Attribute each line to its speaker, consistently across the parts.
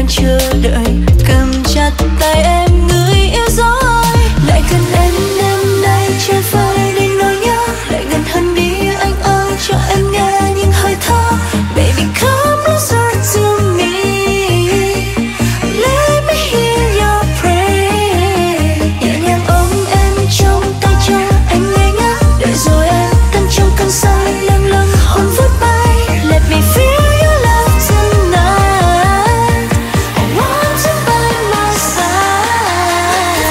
Speaker 1: đang chờ đợi. Cầm chặt tay em người yêu dối, lại gần em đêm nay chơi vơi đi nỗi nhớ. Lại gần hơn đi anh ơi, cho em nghe những hơi thở. Baby come closer to me, let me hear your prayer. Nhẹ nhàng ôm em trong tay cho anh ngây ngất, đợi rồi em tan trong cơn say lâng lâng hồn vút bay. Let me feel your love tonight, I want you by my side.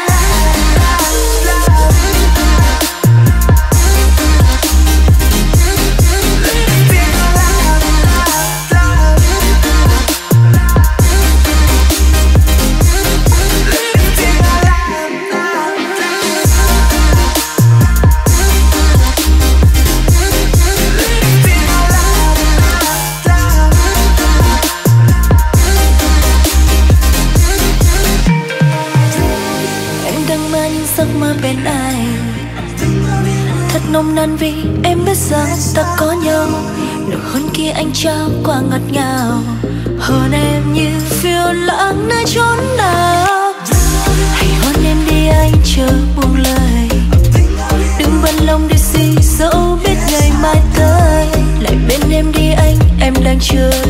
Speaker 1: Em đang mơ những giấc mơ bên anh, thật nồng nàn vì em biết rằng ta có nhau. Nụ hôn kia anh trao qua ngọt ngào, hôn em như phiêu lãng nơi chốn nào. Hãy hôn em đi anh chờ buông lời, đừng bận lòng điều gì dẫu biết ngày mai tới. Lại bên em đi anh, em đang chờ